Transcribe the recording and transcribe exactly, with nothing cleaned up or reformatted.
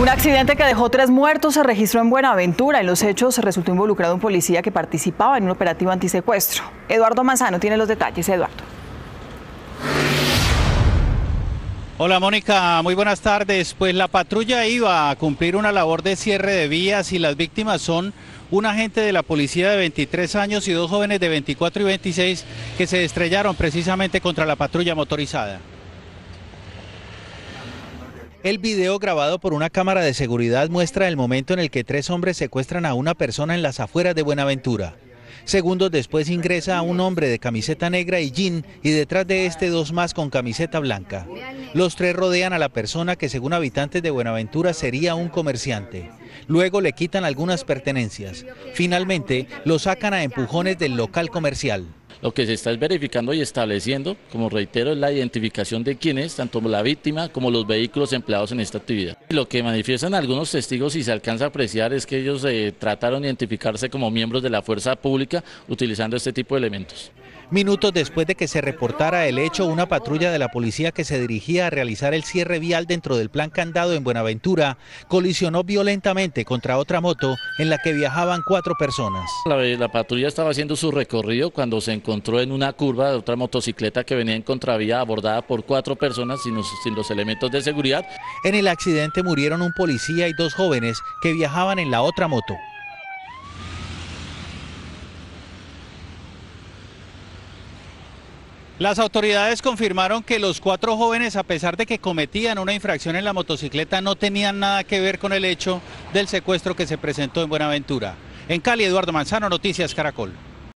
accidente que dejó tres muertos se registró en Buenaventura. En los hechos resultó involucrado un policía que participaba en un operativo antisecuestro. Eduardo Manzano tiene los detalles. Eduardo. Hola Mónica, muy buenas tardes. Pues la patrulla iba a cumplir una labor de cierre de vías y las víctimas son un agente de la policía de veintitrés años y dos jóvenes de veinticuatro y veintiséis que se estrellaron precisamente contra la patrulla motorizada. El video grabado por una cámara de seguridad muestra el momento en el que tres hombres secuestran a una persona en las afueras de Buenaventura. Segundos después ingresa un hombre de camiseta negra y jean y detrás de este dos más con camiseta blanca. Los tres rodean a la persona que según habitantes de Buenaventura sería un comerciante. Luego le quitan algunas pertenencias. Finalmente lo sacan a empujones del local comercial. Lo que se está verificando y estableciendo, como reitero, es la identificación de quién es, tanto la víctima como los vehículos empleados en esta actividad. Lo que manifiestan algunos testigos y se alcanza a apreciar es que ellos eh, trataron de identificarse como miembros de la fuerza pública utilizando este tipo de elementos. Minutos después de que se reportara el hecho, una patrulla de la policía que se dirigía a realizar el cierre vial dentro del plan candado en Buenaventura colisionó violentamente contra otra moto en la que viajaban cuatro personas. La, la patrulla estaba haciendo su recorrido cuando se encontró en una curva de otra motocicleta que venía en contravía abordada por cuatro personas sin los, sin los elementos de seguridad. En el accidente murieron un policía y dos jóvenes que viajaban en la otra moto. Las autoridades confirmaron que los cuatro jóvenes, a pesar de que cometían una infracción en la motocicleta, no tenían nada que ver con el hecho del secuestro que se presentó en Buenaventura. En Cali, Eduardo Manzano, Noticias Caracol.